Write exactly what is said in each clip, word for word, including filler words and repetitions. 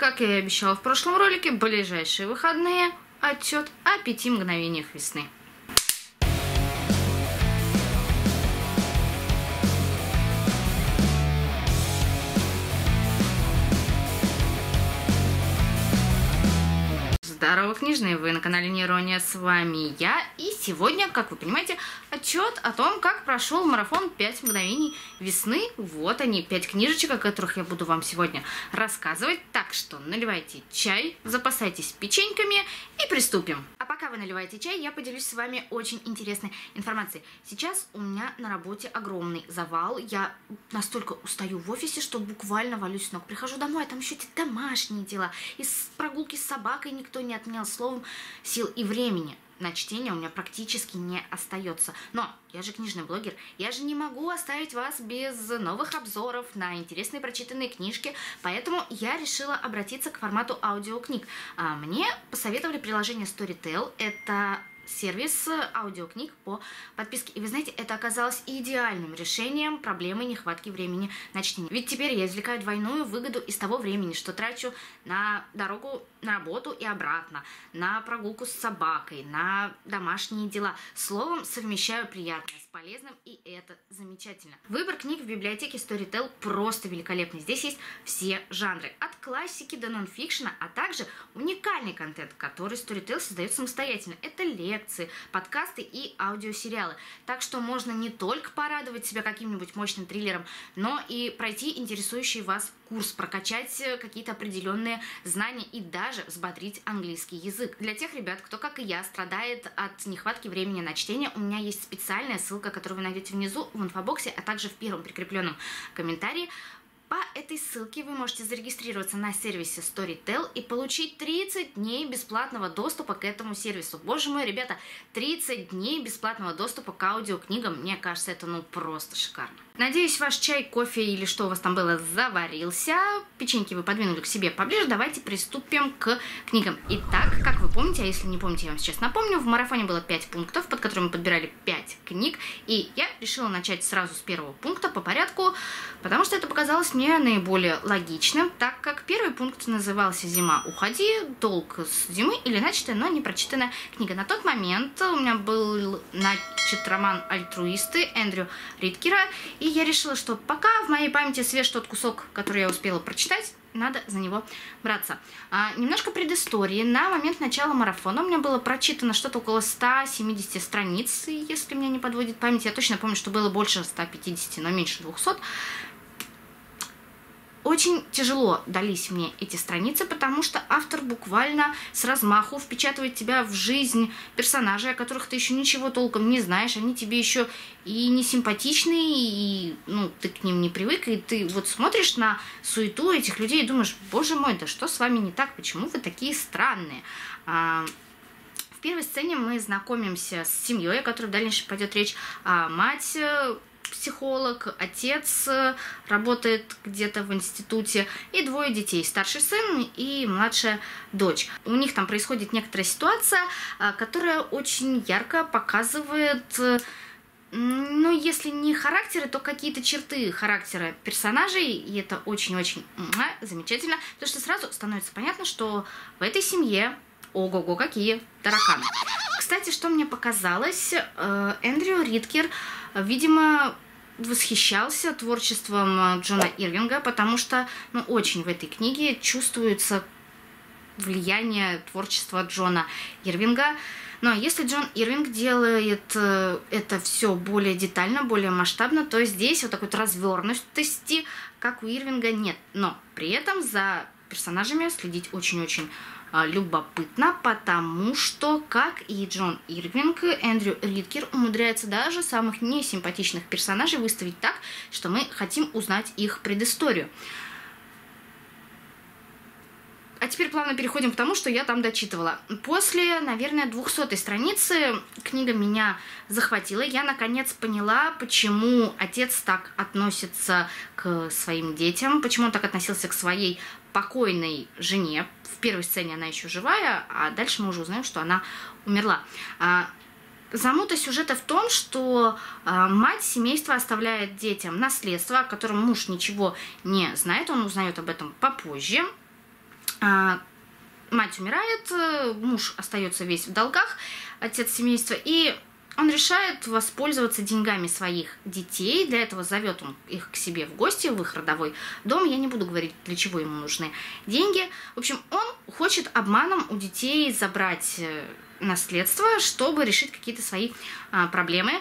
как я и обещала в прошлом ролике, ближайшие выходные отчет о пяти мгновениях весны. Здорово, книжные! Вы на канале Нерония, с вами я. И сегодня, как вы понимаете, отчет о том, как прошел марафон пять мгновений весны. Вот они, пять книжечек, о которых я буду вам сегодня рассказывать. Так что наливайте чай, запасайтесь печеньками и приступим. А пока вы наливаете чай, я поделюсь с вами очень интересной информацией. Сейчас у меня на работе огромный завал. Я настолько устаю в офисе, что буквально валюсь с ног. Прихожу домой, а там еще эти домашние дела. Из прогулки с собакой никто не отменял. Словом, сил и времени на чтение у меня практически не остается. Но я же книжный блогер, я же не могу оставить вас без новых обзоров на интересные прочитанные книжки, поэтому я решила обратиться к формату аудиокниг. Мне посоветовали приложение Storytel, это сервис аудиокниг по подписке. И вы знаете, это оказалось идеальным решением проблемы нехватки времени на чтение. Ведь теперь я извлекаю двойную выгоду из того времени, что трачу на дорогу на работу и обратно, на прогулку с собакой, на домашние дела. Словом, совмещаю приятное с полезным, и это замечательно. Выбор книг в библиотеке Storytel просто великолепный. Здесь есть все жанры, от классики до нонфикшена, а также уникальный контент, который Storytel создает самостоятельно. Это лекции, подкасты и аудиосериалы. Так что можно не только порадовать себя каким-нибудь мощным триллером, но и пройти интересующий вас курс, прокачать какие-то определенные знания и даже взбодрить английский язык. Для тех ребят, кто, как и я, страдает от нехватки времени на чтение, у меня есть специальная ссылка, которую вы найдете внизу в инфобоксе, а также в первом прикрепленном комментарии. По этой ссылке вы можете зарегистрироваться на сервисе Storytel и получить тридцать дней бесплатного доступа к этому сервису. Боже мой, ребята, тридцать дней бесплатного доступа к аудиокнигам, мне кажется, это ну просто шикарно. Надеюсь, ваш чай, кофе или что у вас там было заварился, печеньки вы подвинули к себе поближе, давайте приступим к книгам. Итак, как вы помните, а если не помните, я вам сейчас напомню, в марафоне было пять пунктов, под которыми мы подбирали пять книг, и я решила начать сразу с первого пункта по порядку, потому что это показалось мне наиболее логичным, так как первый пункт назывался «Зима, уходи», долг с зимы или начатая, но не прочитанная книга. На тот момент у меня был начат роман «Альтруисты» Эндрю Ридкера, и я решила, что пока в моей памяти свеж тот кусок, который я успела прочитать, надо за него браться. А, немножко предыстории. На момент начала марафона у меня было прочитано что-то около ста семидесяти страниц, если меня не подводит память. Я точно помню, что было больше ста пятидесяти, но меньше двухсот. Очень тяжело дались мне эти страницы, потому что автор буквально с размаху впечатывает тебя в жизнь персонажей, о которых ты еще ничего толком не знаешь. Они тебе еще и не симпатичные, и ну, ты к ним не привык, и ты вот смотришь на суету этих людей и думаешь: боже мой, да что с вами не так, почему вы такие странные? В первой сцене мы знакомимся с семьей, о которой в дальнейшем пойдет речь. Мать психолог, отец работает где-то в институте, и двое детей, старший сын и младшая дочь. У них там происходит некоторая ситуация, которая очень ярко показывает, ну, если не характеры, то какие-то черты характера персонажей, и это очень-очень замечательно, потому что сразу становится понятно, что в этой семье ого-го, какие тараканы. Кстати, что мне показалось, Эндрю Ридкер, видимо, восхищался творчеством Джона Ирвинга, потому что, ну, очень в этой книге чувствуется влияние творчества Джона Ирвинга. Но если Джон Ирвинг делает это все более детально, более масштабно, то здесь вот такой вот развернутости, как у Ирвинга, нет. Но при этом за персонажами следить очень-очень любопытно, потому что, как и Джон Ирвинг, Эндрю Ридкер умудряется даже самых несимпатичных персонажей выставить так, что мы хотим узнать их предысторию. А теперь плавно переходим к тому, что я там дочитывала. После, наверное, двухсотой страницы книга меня захватила. Я, наконец, поняла, почему отец так относится к своим детям, почему он так относился к своей покойной жене. В первой сцене она еще живая, а дальше мы уже узнаем, что она умерла. Замута сюжета в том, что мать семейства оставляет детям наследство, о котором муж ничего не знает, он узнает об этом попозже. Мать умирает, муж остается весь в долгах, отец семейства, и он решает воспользоваться деньгами своих детей. Для этого зовет он их к себе в гости, в их родовой дом. Я не буду говорить, для чего ему нужны деньги. В общем, он хочет обманом у детей забрать наследство, чтобы решить какие-то свои а, проблемы.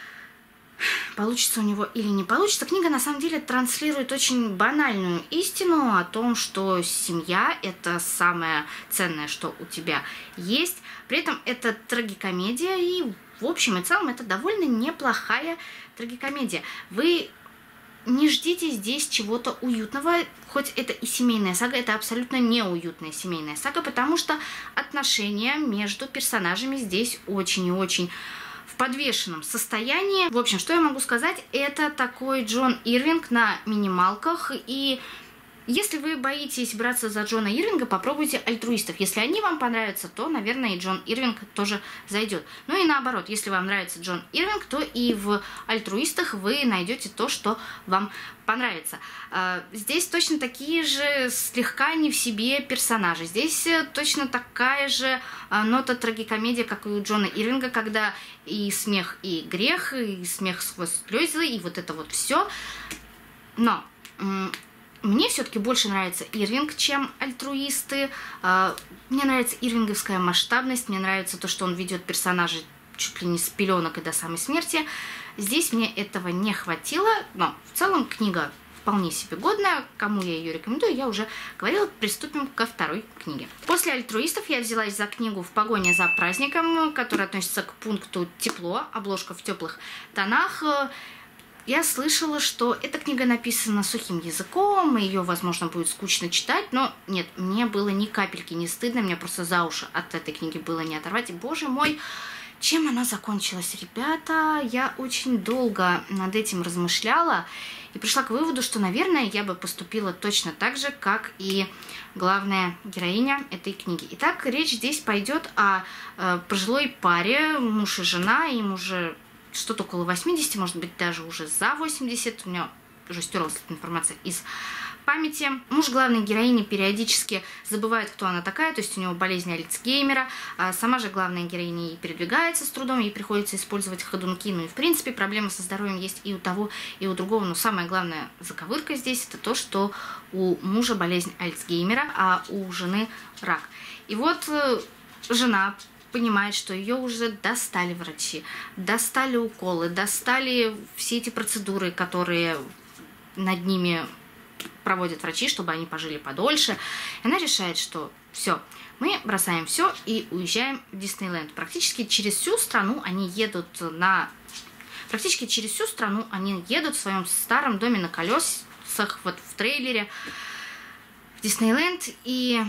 Получится у него или не получится. Книга на самом деле транслирует очень банальную истину о том, что семья – это самое ценное, что у тебя есть. При этом это трагикомедия, и в общем и целом это довольно неплохая трагикомедия. Вы не ждите здесь чего-то уютного, хоть это и семейная сага, это абсолютно неуютная семейная сага, потому что отношения между персонажами здесь очень и очень в подвешенном состоянии. В общем, что я могу сказать, это такой Джон Ирвинг на минималках, и если вы боитесь браться за Джона Ирвинга, попробуйте альтруистов. Если они вам понравятся, то, наверное, и Джон Ирвинг тоже зайдет. Ну и наоборот, если вам нравится Джон Ирвинг, то и в альтруистах вы найдете то, что вам понравится. Здесь точно такие же слегка не в себе персонажи. Здесь точно такая же нота трагикомедия, как и у Джона Ирвинга, когда и смех, и грех, и смех сквозь слезы, и вот это вот все. Но мне все-таки больше нравится Ирвинг, чем альтруисты. Мне нравится ирвинговская масштабность, мне нравится то, что он ведет персонажей чуть ли не с пеленок и до самой смерти. Здесь мне этого не хватило, но в целом книга вполне себе годная. Кому я ее рекомендую, я уже говорила. Приступим ко второй книге. После альтруистов я взялась за книгу «В погоне за праздником», которая относится к пункту «Тепло», обложка в теплых тонах. Я слышала, что эта книга написана сухим языком, и ее, возможно, будет скучно читать, но нет, мне было ни капельки не стыдно, мне просто за уши от этой книги было не оторвать. И, боже мой, чем она закончилась, ребята? Я очень долго над этим размышляла и пришла к выводу, что, наверное, я бы поступила точно так же, как и главная героиня этой книги. Итак, речь здесь пойдет о э, пожилой паре, муж и жена, им уже что-то около восьмидесяти, может быть, даже уже за восемьдесят. У меня уже стерлась эта информация из памяти. Муж главной героини периодически забывает, кто она такая, то есть у него болезнь Альцгеймера. А сама же главная героиня и передвигается с трудом, ей приходится использовать ходунки. Ну и, в принципе, проблемы со здоровьем есть и у того, и у другого. Но самая главная заковырка здесь – это то, что у мужа болезнь Альцгеймера, а у жены рак. И вот жена понимает, что ее уже достали врачи, достали уколы, достали все эти процедуры, которые над ними проводят врачи, чтобы они пожили подольше. И она решает, что все, мы бросаем все и уезжаем в Диснейленд. Практически через всю страну они едут на... Практически через всю страну они едут в своем старом доме на колесах, вот в трейлере, в Диснейленд. И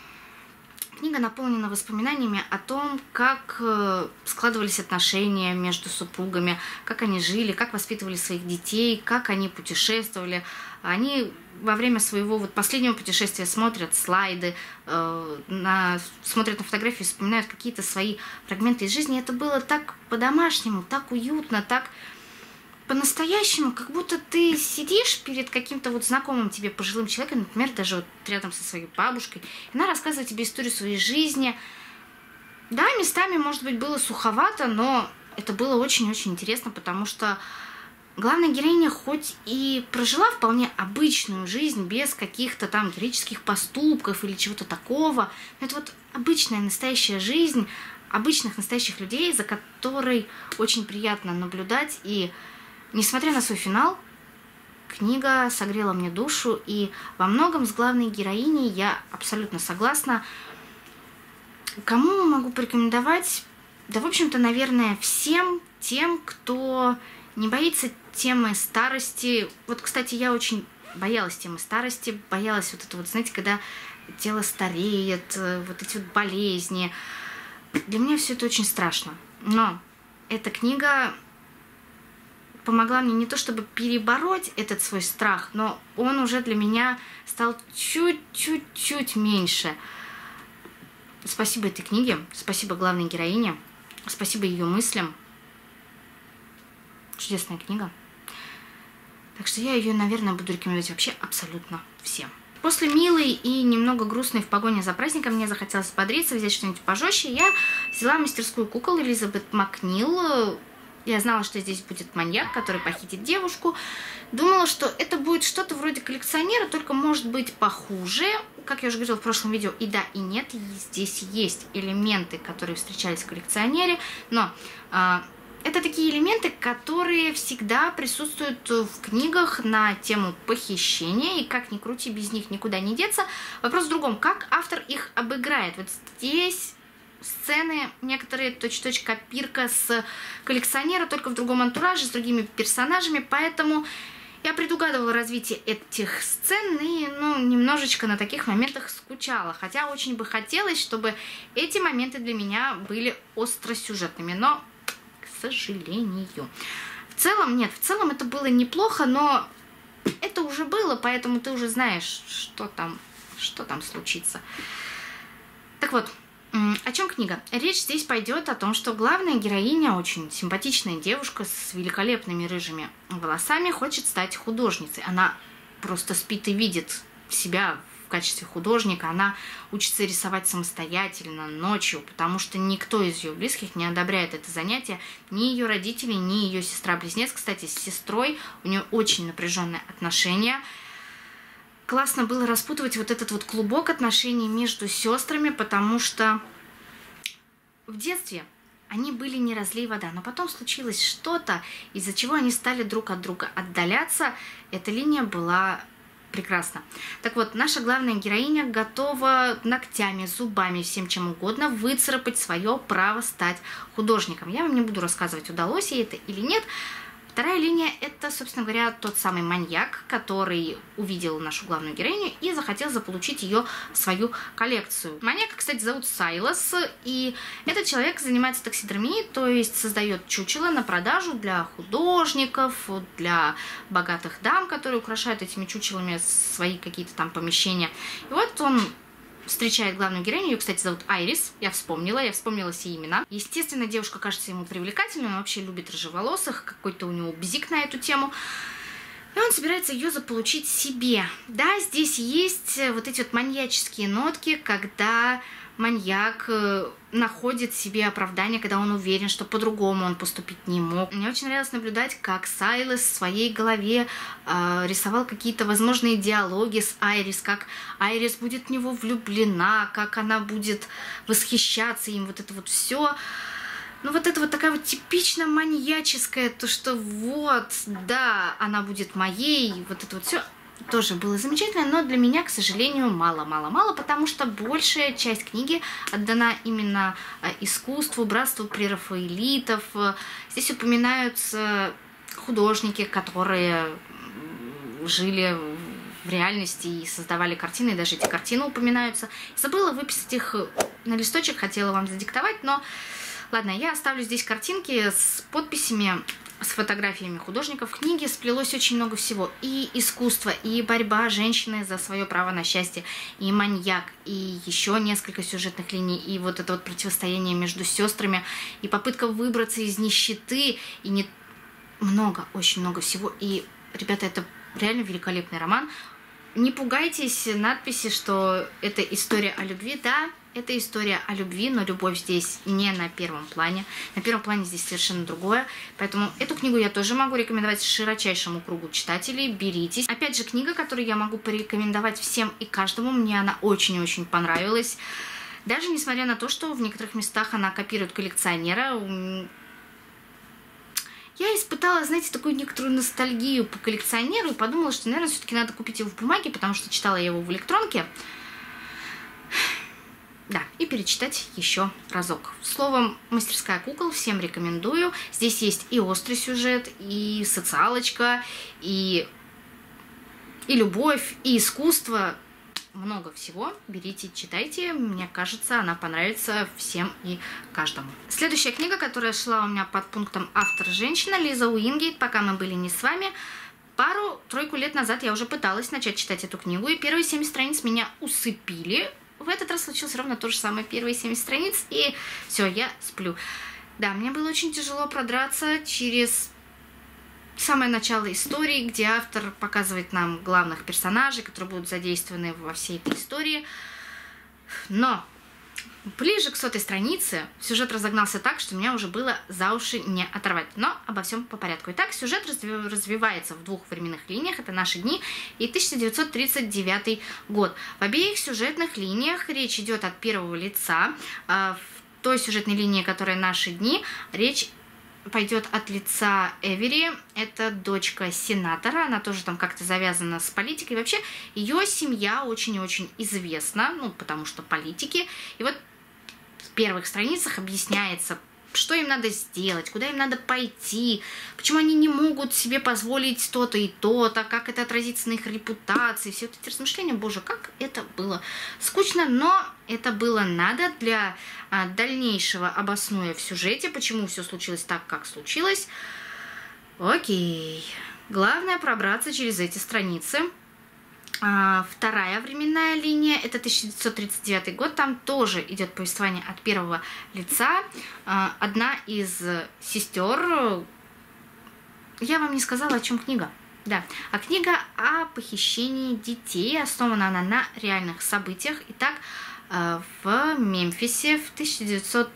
книга наполнена воспоминаниями о том, как складывались отношения между супругами, как они жили, как воспитывали своих детей, как они путешествовали. Они во время своего вот последнего путешествия смотрят слайды, э, на, смотрят на фотографии, вспоминают какие-то свои фрагменты из жизни. Это было так по-домашнему, так уютно, так по-настоящему, как будто ты сидишь перед каким-то вот знакомым тебе пожилым человеком, например, даже вот рядом со своей бабушкой, и она рассказывает тебе историю своей жизни. Да, местами, может быть, было суховато, но это было очень-очень интересно, потому что главная героиня хоть и прожила вполне обычную жизнь, без каких-то там героических поступков или чего-то такого, но это вот обычная настоящая жизнь обычных настоящих людей, за которой очень приятно наблюдать. И несмотря на свой финал, книга согрела мне душу, и во многом с главной героиней я абсолютно согласна. Кому могу порекомендовать? Да, в общем-то, наверное, всем тем, кто не боится темы старости. Вот, кстати, я очень боялась темы старости, боялась вот это вот, знаете, когда тело стареет, вот эти вот болезни. Для меня все это очень страшно. Но эта книга помогла мне не то чтобы перебороть этот свой страх, но он уже для меня стал чуть-чуть-чуть меньше. Спасибо этой книге, спасибо главной героине, спасибо ее мыслям. Чудесная книга. Так что я ее, наверное, буду рекомендовать вообще абсолютно всем. После милой и немного грустной в погоне за праздником мне захотелось бодриться, взять что-нибудь пожестче. Я взяла мастерскую кукол Элизабет Макнил. Я знала, что здесь будет маньяк, который похитит девушку. Думала, что это будет что-то вроде коллекционера, только может быть похуже. Как я уже говорила в прошлом видео, и да, и нет, здесь есть элементы, которые встречались в коллекционере, но э, это такие элементы, которые всегда присутствуют в книгах на тему похищения, и как ни крути, без них никуда не деться. Вопрос в другом, как автор их обыграет. Вот здесь сцены, некоторые точь-точь копирка с коллекционера, только в другом антураже, с другими персонажами, поэтому я предугадывала развитие этих сцен и, ну, немножечко на таких моментах скучала. Хотя очень бы хотелось, чтобы эти моменты для меня были остросюжетными, но, к сожалению. В целом, нет, в целом это было неплохо, но это уже было, поэтому ты уже знаешь, что там, что там случится. Так вот, о чем книга? Речь здесь пойдет о том, что главная героиня, очень симпатичная девушка с великолепными рыжими волосами, хочет стать художницей. Она просто спит и видит себя в качестве художника. Она учится рисовать самостоятельно, ночью, потому что никто из ее близких не одобряет это занятие. Ни ее родители, ни ее сестра-близнец. Кстати, с сестрой у нее очень напряженные отношения. Классно было распутывать вот этот вот клубок отношений между сестрами, потому что в детстве они были не разлей вода, но потом случилось что-то, из-за чего они стали друг от друга отдаляться. Эта линия была прекрасна. Так вот, наша главная героиня готова ногтями, зубами, всем чем угодно выцарапать свое право стать художником. Я вам не буду рассказывать, удалось ей это или нет. Вторая линия – это, собственно говоря, тот самый маньяк, который увидел нашу главную героиню и захотел заполучить ее в свою коллекцию. Маньяка, кстати, зовут Сайлас, и этот человек занимается таксидермией, то есть создает чучело на продажу для художников, для богатых дам, которые украшают этими чучелами свои какие-то там помещения. И вот он встречает главную героиню, ее, кстати, зовут Айрис, я вспомнила, я вспомнила все имена. Естественно, девушка кажется ему привлекательной, он вообще любит рыжеволосых, какой-то у него бзик на эту тему. И он собирается ее заполучить себе. Да, здесь есть вот эти вот маньяческие нотки, когда маньяк находит себе оправдание, когда он уверен, что по-другому он поступить не мог. Мне очень нравилось наблюдать, как Сайлас в своей голове э, рисовал какие-то возможные диалоги с Айрис, как Айрис будет в него влюблена, как она будет восхищаться им, вот это вот все. Ну, вот это вот такая вот типично маньяческая, то, что вот, да, она будет моей, вот это вот все тоже было замечательно, но для меня, к сожалению, мало-мало-мало, потому что большая часть книги отдана именно искусству, братству прерафаэлитов. Здесь упоминаются художники, которые жили в реальности и создавали картины, и даже эти картины упоминаются. Забыла выписать их на листочек, хотела вам задиктовать, но ладно, я оставлю здесь картинки с подписями, с фотографиями художников. В книге сплелось очень много всего. И искусство, и борьба женщины за свое право на счастье, и маньяк, и еще несколько сюжетных линий, и вот это вот противостояние между сестрами, и попытка выбраться из нищеты, и не много, очень много всего. И, ребята, это реально великолепный роман. Не пугайтесь надписи, что это история о любви. Да, это история о любви, но любовь здесь не на первом плане. На первом плане здесь совершенно другое. Поэтому эту книгу я тоже могу рекомендовать широчайшему кругу читателей. Беритесь. Опять же, книга, которую я могу порекомендовать всем и каждому. Мне она очень-очень понравилась. Даже несмотря на то, что в некоторых местах она копирует коллекционера. Я испытала, знаете, такую некоторую ностальгию по коллекционеру и подумала, что, наверное, все-таки надо купить его в бумаге, потому что читала я его в электронке. Да, и перечитать еще разок. Словом, «Мастерская кукол» всем рекомендую. Здесь есть и острый сюжет, и социалочка, и, и любовь, и искусство. Много всего. Берите, читайте. Мне кажется, она понравится всем и каждому. Следующая книга, которая шла у меня под пунктом «Автор женщина», Лиза Уингейт, «Пока мы были не с вами». Пару-тройку лет назад я уже пыталась начать читать эту книгу, и первые семь страниц меня усыпили. В этот раз случилось ровно то же самое, первые семь страниц, и все, я сплю. Да, мне было очень тяжело продраться через самое начало истории, где автор показывает нам главных персонажей, которые будут задействованы во всей этой истории. Но ближе к сотой странице сюжет разогнался так, что меня уже было за уши не оторвать. Но обо всем по порядку. Итак, сюжет развивается в двух временных линиях. Это наши дни и тысяча девятьсот тридцать девятый год. В обеих сюжетных линиях речь идет от первого лица. В той сюжетной линии, которая наши дни, речь пойдет от лица Эвери. Это дочка сенатора, она тоже там как-то завязана с политикой. Вообще, ее семья очень и очень известна, ну, потому что политики. И вот в первых страницах объясняется, что им надо сделать, куда им надо пойти, почему они не могут себе позволить то-то и то-то, как это отразится на их репутации. Все вот эти размышления, боже, как это было скучно, но это было надо для а, дальнейшего, обоснуя в сюжете, почему все случилось так, как случилось. Окей. Главное пробраться через эти страницы. А, вторая временная линия, это тысяча девятьсот тридцать девятый год, там тоже идет повествование от первого лица. А, одна из сестер, я вам не сказала, о чем книга. Да, а книга о похищении детей, основана она на реальных событиях. Итак, в Мемфисе в тысяча девятьсот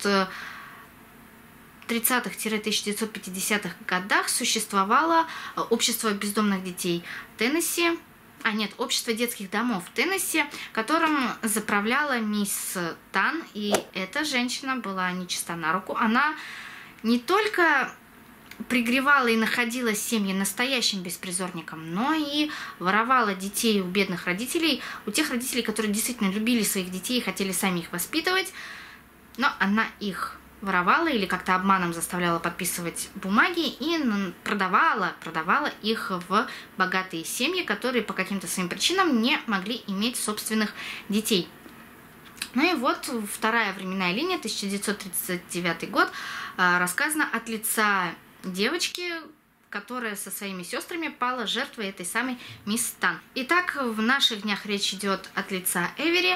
тридцатых — тысяча девятьсот пятидесятых годах существовало общество бездомных детей Теннесси, а нет, общество детских домов в Теннесси, которым заправляла мисс Тан, и эта женщина была нечиста на руку. Она не только пригревала и находила семьи настоящим беспризорникам, но и воровала детей у бедных родителей, у тех родителей, которые действительно любили своих детей и хотели сами их воспитывать, но она их воровала или как-то обманом заставляла подписывать бумаги и продавала, продавала их в богатые семьи, которые по каким-то своим причинам не могли иметь собственных детей. Ну и вот вторая временная линия, тысяча девятьсот тридцать девятый год, рассказана от лица девочки, которая со своими сестрами пала жертвой этой самой мисс Тан. Итак, в наших днях речь идет от лица Эвери,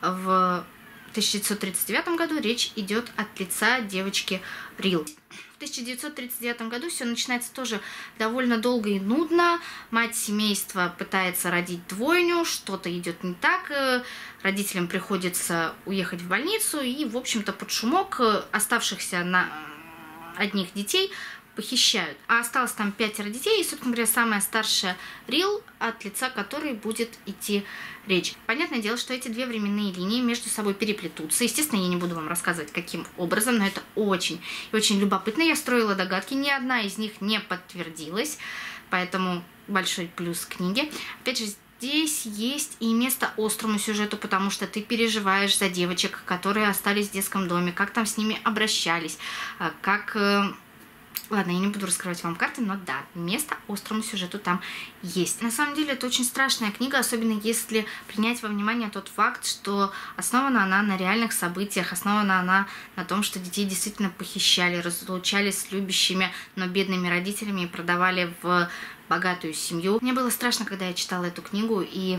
в тысяча девятьсот тридцать девятом году речь идет от лица девочки Рил. В тысяча девятьсот тридцать девятом году все начинается тоже довольно долго и нудно. Мать семейства пытается родить двойню, что-то идет не так, родителям приходится уехать в больницу, и, в общем-то, под шумок оставшихся на одних детей похищают. А осталось там пятеро детей, и, собственно говоря, самая старшая Рил, от лица которой будет идти речь. Понятное дело, что эти две временные линии между собой переплетутся. Естественно, я не буду вам рассказывать, каким образом, но это очень и очень любопытно. Я строила догадки, ни одна из них не подтвердилась, поэтому большой плюс книге. Опять же, здесь есть и место острому сюжету, потому что ты переживаешь за девочек, которые остались в детском доме, как там с ними обращались, как... Ладно, я не буду раскрывать вам карты, но да, место острому сюжету там есть. На самом деле это очень страшная книга, особенно если принять во внимание тот факт, что основана она на реальных событиях, основана она на том, что детей действительно похищали, разлучали с любящими, но бедными родителями и продавали в богатую семью. Мне было страшно, когда я читала эту книгу, и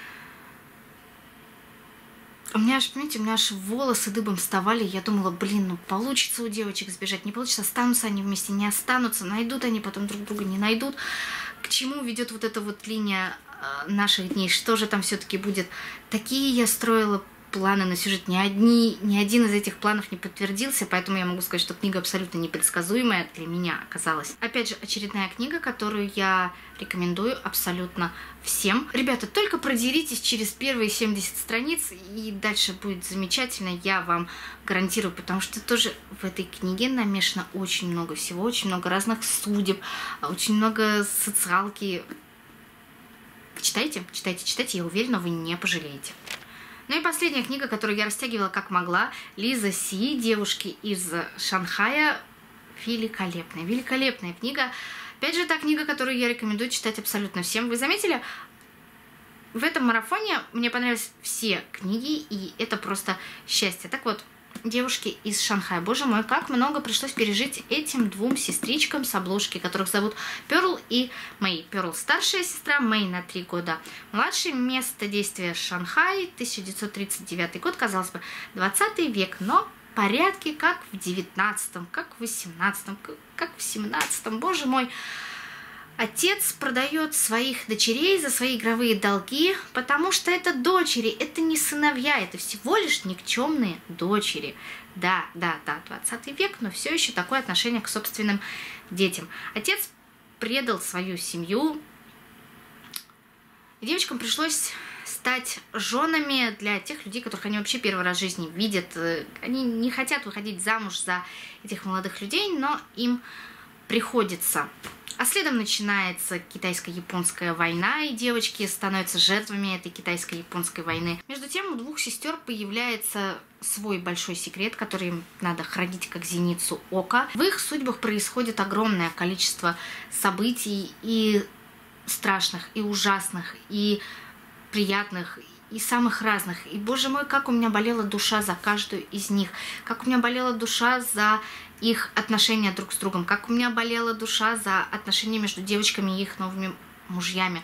у меня аж, понимаете, у меня аж волосы дыбом вставали. Я думала, блин, ну получится у девочек сбежать, не получится, останутся они вместе, не останутся, найдут они потом друг друга, не найдут. К чему ведет вот эта вот линия э, наших дней? Что же там все-таки будет? Такие я строила планы на сюжет. Ни, одни, ни один из этих планов не подтвердился, поэтому я могу сказать, что книга абсолютно непредсказуемая для меня оказалась. Опять же, очередная книга, которую я рекомендую абсолютно всем. Ребята, только продеритесь через первые семьдесят страниц, и дальше будет замечательно, я вам гарантирую, потому что тоже в этой книге намешано очень много всего, очень много разных судеб, очень много социалки. Читайте, читайте, читайте, я уверена, вы не пожалеете. Ну и последняя книга, которую я растягивала как могла, Лиза Си, девушки из Шанхая. Великолепная, великолепная книга. Опять же, та книга, которую я рекомендую читать абсолютно всем. Вы заметили, в этом марафоне мне понравились все книги, и это просто счастье. Так вот, девушки из Шанхая. Боже мой, как много пришлось пережить этим двум сестричкам с обложки, которых зовут Перл и Мэй. Перл старшая сестра, Мэй на три года младше. Место действия Шанхай, тысяча девятьсот тридцать девятый год, казалось бы, двадцатый век, но порядки как в девятнадцатом, как в восемнадцатом, как в семнадцатом. Боже мой, Отец продает своих дочерей за свои игровые долги, потому что это дочери, это не сыновья, это всего лишь никчемные дочери. Да, да, да, двадцатый век, но все еще такое отношение к собственным детям. Отец предал свою семью, и девочкам пришлось стать женами для тех людей, которых они вообще первый раз в жизни видят. Они не хотят выходить замуж за этих молодых людей, но им приходится. А следом начинается китайско-японская война, и девочки становятся жертвами этой китайско-японской войны. Между тем у двух сестер появляется свой большой секрет, который им надо хранить как зеницу ока. В их судьбах происходит огромное количество событий, и страшных, и ужасных, и приятных, и самых разных. И, боже мой, как у меня болела душа за каждую из них, как у меня болела душа за их отношения друг с другом, как у меня болела душа за отношения между девочками и их новыми мужьями.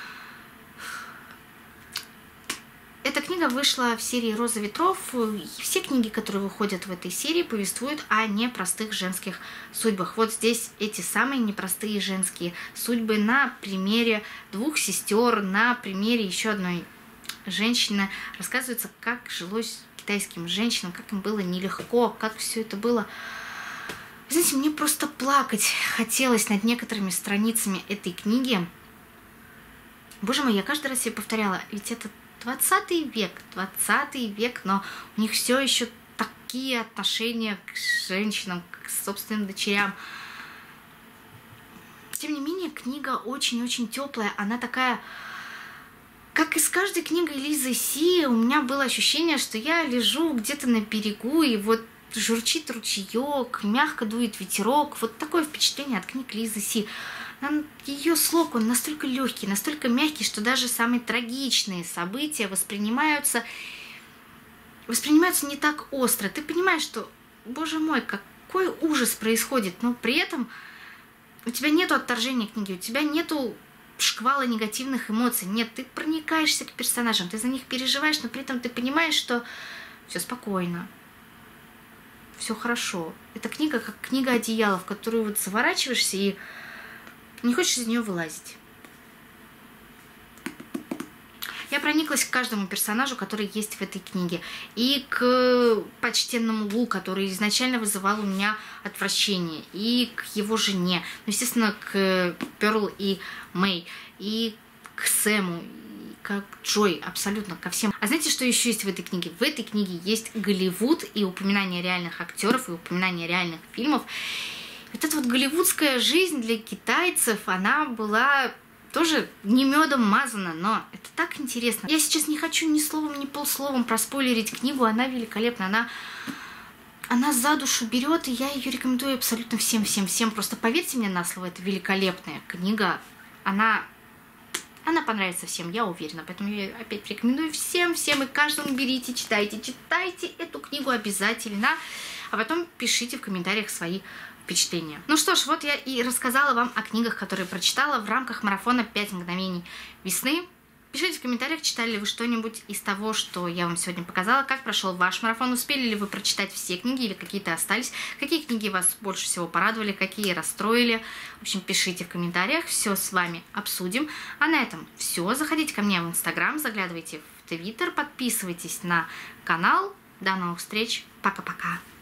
Эта книга вышла в серии «Роза ветров». И все книги, которые выходят в этой серии, повествуют о непростых женских судьбах. Вот здесь эти самые непростые женские судьбы на примере двух сестер, на примере еще одной женщины. Рассказывается, как жилось китайским женщинам, как им было нелегко, как все это было. Знаете, мне просто плакать хотелось над некоторыми страницами этой книги. Боже мой, я каждый раз себе повторяла, ведь это двадцатый век, двадцатый век, но у них все еще такие отношения к женщинам, к собственным дочерям. Тем не менее, книга очень-очень теплая, она такая... Как и с каждой книгой Лизы Си, у меня было ощущение, что я лежу где-то на берегу, и вот журчит ручеек, мягко дует ветерок. Вот такое впечатление от книг Лизы Си. Ее слог, он настолько легкий, настолько мягкий, что даже самые трагичные события воспринимаются, воспринимаются не так остро. Ты понимаешь, что, боже мой, какой ужас происходит, но при этом у тебя нету отторжения книги, у тебя нету шквала негативных эмоций. Нет, ты проникаешься к персонажам, ты за них переживаешь, но при этом ты понимаешь, что все спокойно. Все хорошо. Эта книга как книга одеяла, в которую вот заворачиваешься и не хочешь из нее вылазить. Я прониклась к каждому персонажу, который есть в этой книге. И к почтенному Лу, который изначально вызывал у меня отвращение. И к его жене. Ну, естественно, к Перл и Мэй. И к Сэму. Как Джой, абсолютно ко всем. А знаете, что еще есть в этой книге? В этой книге есть Голливуд и упоминание реальных актеров, и упоминание реальных фильмов. Вот эта вот голливудская жизнь для китайцев, она была тоже не медом мазана, но это так интересно. Я сейчас не хочу ни словом, ни полсловом проспойлерить книгу, она великолепна, она, она за душу берет, и я ее рекомендую абсолютно всем-всем-всем. Просто поверьте мне на слово, это великолепная книга, она... Она понравится всем, я уверена, поэтому я опять рекомендую всем-всем, и каждому берите, читайте, читайте эту книгу обязательно, а потом пишите в комментариях свои впечатления. Ну что ж, вот я и рассказала вам о книгах, которые прочитала в рамках марафона пять мгновений весны. Пишите в комментариях, читали ли вы что-нибудь из того, что я вам сегодня показала, как прошел ваш марафон, успели ли вы прочитать все книги или какие-то остались, какие книги вас больше всего порадовали, какие расстроили. В общем, пишите в комментариях, все с вами обсудим. А на этом все. Заходите ко мне в Инстаграм, заглядывайте в Твиттер, подписывайтесь на канал. До новых встреч. Пока-пока.